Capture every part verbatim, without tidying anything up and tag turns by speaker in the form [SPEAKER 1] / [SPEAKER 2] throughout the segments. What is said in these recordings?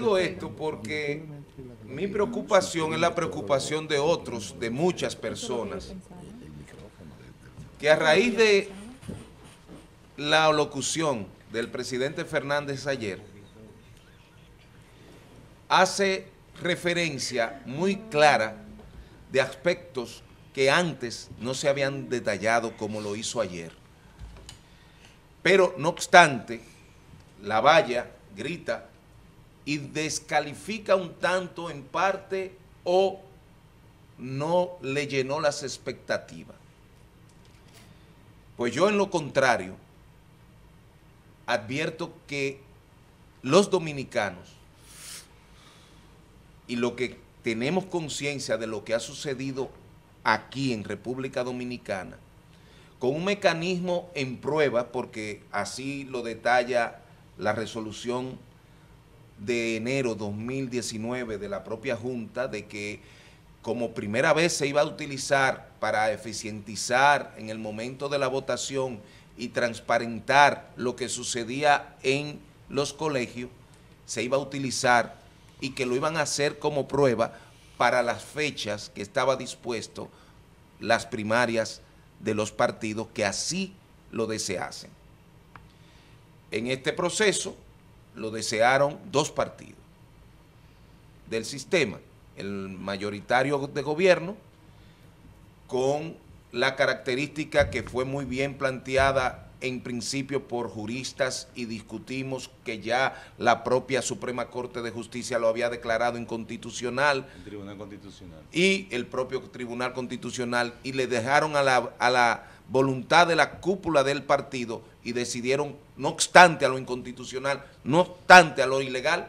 [SPEAKER 1] digo esto porque mi preocupación es la preocupación de otros, de muchas personas, que a raíz de la locución del presidente Fernández ayer, hace referencia muy clara de aspectos que antes no se habían detallado como lo hizo ayer. Pero, no obstante, la valla grita y descalifica un tanto en parte o no le llenó las expectativas. Pues yo, en lo contrario, advierto que los dominicanos y lo que tenemos conciencia de lo que ha sucedido aquí en República Dominicana, con un mecanismo en prueba, porque así lo detalla la resolución de enero dos mil diecinueve de la propia Junta, de que como primera vez se iba a utilizar para eficientizar en el momento de la votación y transparentar lo que sucedía en los colegios, se iba a utilizar y que lo iban a hacer como prueba para las fechas que estaba dispuesto las primarias de los partidos que así lo deseasen. En este proceso lo desearon dos partidos del sistema, el mayoritario de gobierno, con la característica que fue muy bien planteada en principio por juristas y discutimos que ya la propia Suprema Corte de Justicia lo había declarado inconstitucional.
[SPEAKER 2] El Tribunal Constitucional.
[SPEAKER 1] Y el propio Tribunal Constitucional, y le dejaron a la, a la voluntad de la cúpula del partido y decidieron, no obstante a lo inconstitucional, no obstante a lo ilegal,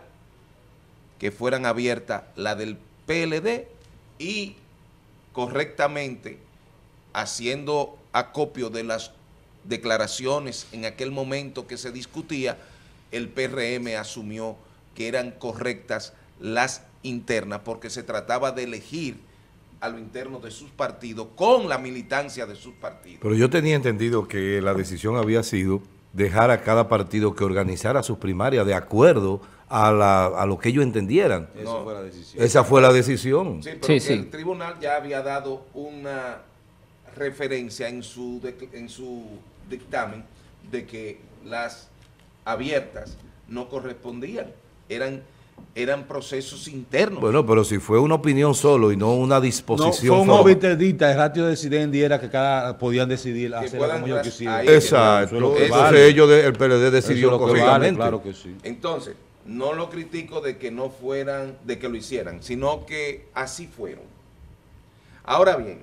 [SPEAKER 1] que fueran abiertas la del P L D y correctamente haciendo acopio de las declaraciones en aquel momento que se discutía, el P R M asumió que eran correctas las internas porque se trataba de elegir a lo interno de sus partidos con la militancia de sus partidos.
[SPEAKER 3] Pero yo tenía entendido que la decisión había sido dejar a cada partido que organizara sus primarias de acuerdo a, la, a lo que ellos entendieran.
[SPEAKER 2] Esa
[SPEAKER 1] No,
[SPEAKER 2] fue la decisión.
[SPEAKER 3] Esa fue la decisión.
[SPEAKER 1] Sí, pero
[SPEAKER 4] Sí,
[SPEAKER 1] que
[SPEAKER 4] sí.
[SPEAKER 1] el tribunal ya había dado una referencia en su, en su dictamen de que las abiertas no correspondían, eran, eran procesos internos.
[SPEAKER 3] Bueno, pero si fue una opinión solo y no una
[SPEAKER 5] No,
[SPEAKER 3] disposición.
[SPEAKER 5] fue un
[SPEAKER 3] formal.
[SPEAKER 5] obiterdita, el ratio decidendi era que cada podían decidir hacerlo
[SPEAKER 1] puedan
[SPEAKER 5] como ellos
[SPEAKER 1] tras-
[SPEAKER 5] quisieran.
[SPEAKER 1] ahí-
[SPEAKER 3] Exacto.
[SPEAKER 5] Eso es lo que
[SPEAKER 3] Entonces
[SPEAKER 5] vale.
[SPEAKER 3] ellos, de- el P L D
[SPEAKER 5] Eso
[SPEAKER 3] decidió
[SPEAKER 5] es lo que vale,
[SPEAKER 3] correctamente.
[SPEAKER 5] claro que sí.
[SPEAKER 1] Entonces, no lo critico de que no fueran, de que lo hicieran, sino que así fueron. Ahora bien,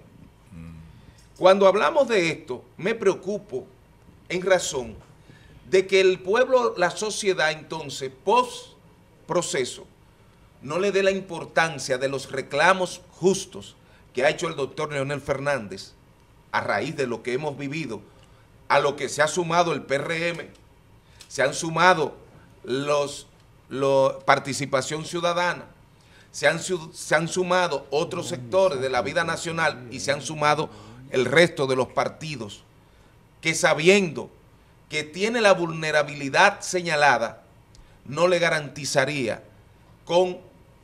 [SPEAKER 1] cuando hablamos de esto, me preocupo en razón de que el pueblo, la sociedad entonces, post proceso, no le dé la importancia de los reclamos justos que ha hecho el doctor Leonel Fernández a raíz de lo que hemos vivido, a lo que se ha sumado el P R M, se han sumado los, los participación ciudadana, se han, se han sumado otros sectores de la vida nacional y se han sumado el resto de los partidos, que sabiendo que tiene la vulnerabilidad señalada, no le garantizaría con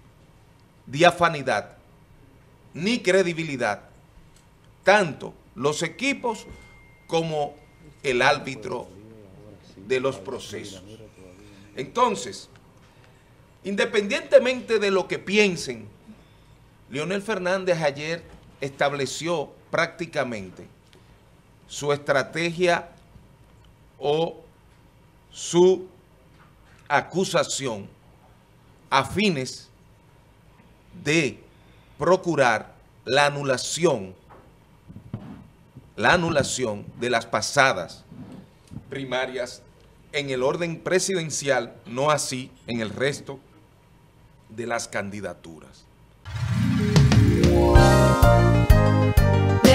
[SPEAKER 1] diafanidad ni credibilidad tanto los equipos como el árbitro de los procesos. Entonces, independientemente de lo que piensen, Leonel Fernández ayer estableció prácticamente su estrategia o su acusación a fines de procurar la anulación, la anulación de las pasadas primarias en el orden presidencial, no así en el resto de las candidaturas.